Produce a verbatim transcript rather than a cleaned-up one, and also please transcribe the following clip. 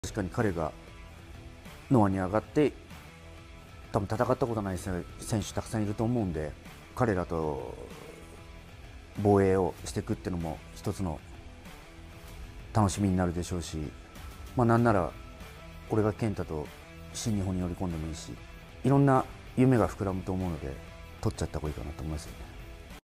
確かに彼がノアに上がって多分戦ったことない選手たくさんいると思うんで、彼らと防衛をしていくっていうのも一つの楽しみになるでしょうし、まあ、なんなら俺が健太と新日本に乗り込んでもいいし、いろんな夢が膨らむと思うので取っちゃった方がいいかなと思いますよね。